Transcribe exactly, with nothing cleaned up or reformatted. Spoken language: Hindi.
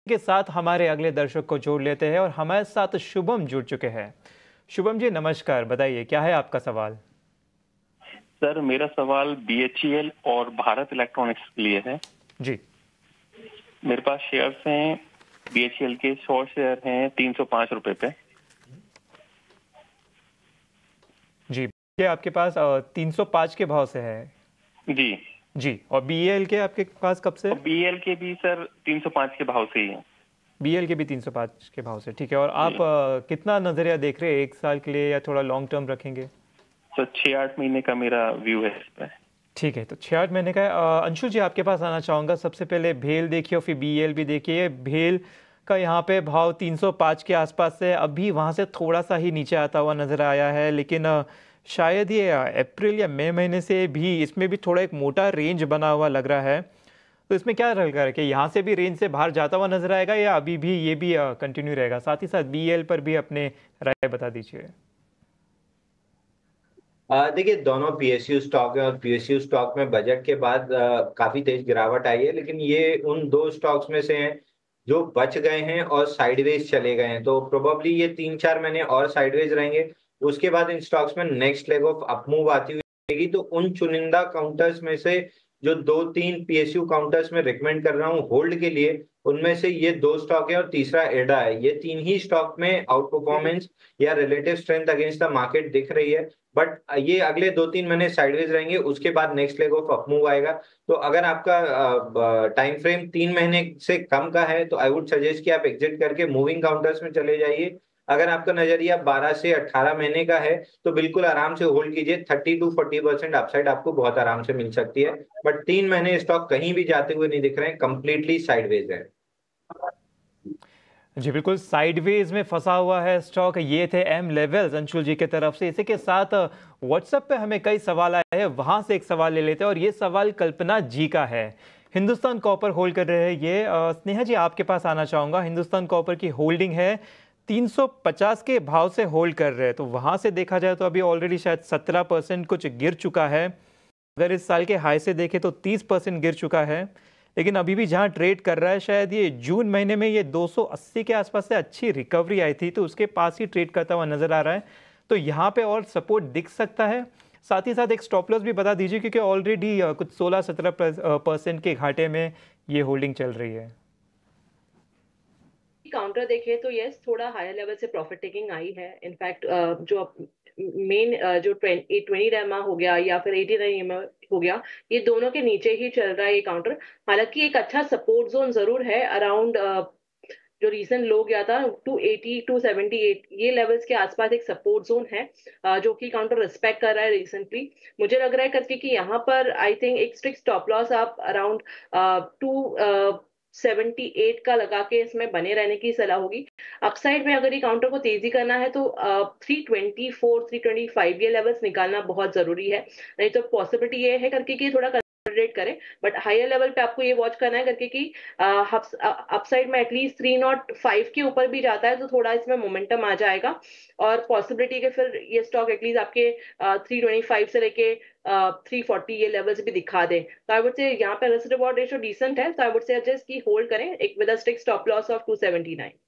के साथ हमारे अगले दर्शक को जोड़ लेते हैं और हमारे साथ शुभम जुड़ चुके हैं। शुभम जी नमस्कार, बताइए क्या है आपका सवाल? सर मेरा सवाल बी एच ई एल और भारत इलेक्ट्रॉनिक्स के लिए है। जी मेरे पास शेयर्स हैं, बी एच ई एल के शॉर्ट शेयर हैं तीन सौ पाँच रुपए पे। जी ये आपके पास तीन सौ पाँच के भाव से है? जी जी। और बी ए एल के आपके पास कब से? और बी एल के भी सर तीन सौ पाँच के भाव से ही है। बी एल के भी तीन सौ पाँच के भाव से, ठीक है। और आप आ, कितना नजरिया देख रहे हैं, एक साल के लिए या थोड़ा लॉन्ग टर्म रखेंगे? सर छः आठ महीने का मेरा व्यू है इस पर। ठीक है, तो छः आठ महीने का है। अंशु जी आपके पास आना चाहूँगा। सबसे पहले भेल देखिए और फिर बी एल भी देखिए। भेल का यहाँ पे भाव तीन सौ पाँच के आसपास है, अभी वहाँ से थोड़ा सा ही नीचे आता हुआ नजर आया है, लेकिन आ, शायद ये अप्रैल या मई महीने से भी इसमें भी थोड़ा एक मोटा रेंज बना हुआ लग रहा है। तो इसमें क्या रहेगा कि यहाँ से भी रेंज से बाहर जाता हुआ नजर आएगा या अभी भी ये भी कंटिन्यू रहेगा? साथ ही साथ बी एल पर भी अपने राय बता दीजिए। देखिए दोनों पी एस यू स्टॉक है और पी एस यू स्टॉक में बजट के बाद आ, काफी तेज गिरावट आई है, लेकिन ये उन दो स्टॉक्स में से हैं जो बच गए हैं और साइडवेज चले गए हैं। तो प्रोबेबली ये तीन चार महीने और साइडवेज रहेंगे। उसके बाद इन स्टॉक्स में नेक्स्ट लेग ऑफ अपमूव आती हुई रहेगी। तो उन चुनिंदा काउंटर्स में से जो दो तीन पी एस यू काउंटर्स में रिकमेंड कर रहा हूँ होल्ड के लिए, उनमें से ये दो स्टॉक है और तीसरा एडा है। ये तीन ही स्टॉक में आउट परफॉर्मेंस या relative strength against the market दिख रही है, बट ये अगले दो तीन महीने साइडवेज रहेंगे। उसके बाद नेक्स्ट लेग ऑफ अपमूव आएगा। तो अगर आपका टाइम फ्रेम तीन महीने से कम का है तो आई वुड सजेस्ट कि आप एग्जिट करके मूविंग काउंटर्स में चले जाइए। अगर आपका नजरिया बारह से अठारह महीने का है तो बिल्कुल आराम से होल्ड कीजिए। Thirty to forty percent upside आपको बहुत आराम से मिल सकती है। बट तीन महीने स्टॉक कहीं भी जाते हुए नहीं दिख रहे हैं, कंप्लीटली साइडवेज है। जी बिल्कुल साइडवेज में फंसा हुआ है स्टॉक। ये थे एम लेवल्स अंशुल जी की तरफ से। इसी के साथ व्हाट्सएप पे हमें कई सवाल आए हैं, वहां से एक सवाल ले लेते हैं और ये सवाल कल्पना जी का है। हिंदुस्तान कॉपर होल्ड कर रहे हैं ये। स्नेहा जी आपके पास आना चाहूंगा। हिंदुस्तान कॉपर की होल्डिंग है, तीन सौ पचास के भाव से होल्ड कर रहे हैं। तो वहां से देखा जाए तो अभी ऑलरेडी शायद सत्रह परसेंट कुछ गिर चुका है। अगर इस साल के हाई से देखें तो तीस परसेंट गिर चुका है, लेकिन अभी भी जहां ट्रेड कर रहा है, शायद ये जून महीने में ये दो सौ अस्सी के आसपास से अच्छी रिकवरी आई थी, तो उसके पास ही ट्रेड करता हुआ नजर आ रहा है। तो यहाँ पे और सपोर्ट दिख सकता है। साथ ही साथ एक स्टॉप लॉस भी बता दीजिए, क्योंकि ऑलरेडी कुछ सोलह सत्रह परसेंट के घाटे में ये होल्डिंग चल रही है। काउंटर देखें तो यस थोड़ा हायर लेवल से प्रॉफिट टेकिंग आई है। इनफैक्ट जो मेन जो ट्वेंटी रेमा हो गया या फिर एटी रेमा हो गया, ये दोनों के नीचे ही चल रहा है ये काउंटर। हालांकि एक अच्छा सपोर्ट जोन जरूर है अराउंड जो रीसेंट लो गया था two eighty two seventy eight, ये लेवल्स के आसपास एक सपोर्ट जोन है जो कि काउंटर रिस्पेक्ट कर रहा है रिसेंटली। मुझे लग रहा है करके कि यहाँ पर आई थिंक एक स्ट्रिक्ट स्टॉप लॉस आप अराउंड टू सेवेंटी एट का लगा के इसमें बने रहने की सलाह होगी। अपसाइड में अगर ये काउंटर को तेजी करना है तो three twenty four three twenty five ये लेवल्स निकालना बहुत जरूरी है। नहीं तो पॉसिबिलिटी ये है करके कि थोड़ा कंसोलिडेट करें, बट हायर लेवल पे आपको ये वॉच करना है करके कि अपसाइड में एटलीस्ट थ्री नॉट फाइव के ऊपर भी जाता है तो थोड़ा इसमें मोमेंटम आ जाएगा और पॉसिबिलिटी के फिर ये स्टॉक एटलीस्ट आपके थ्री ट्वेंटी फाइव से लेके थ्री फोर्टी ये लेवल्स भी दिखा दे। तो आई वुड से यहाँ पे रिस्क रिवॉर्ड रेशियो डिसेंट है, तो आई वुड से जस्ट की होल्ड करें एक with a strict stop loss of two seventy nine.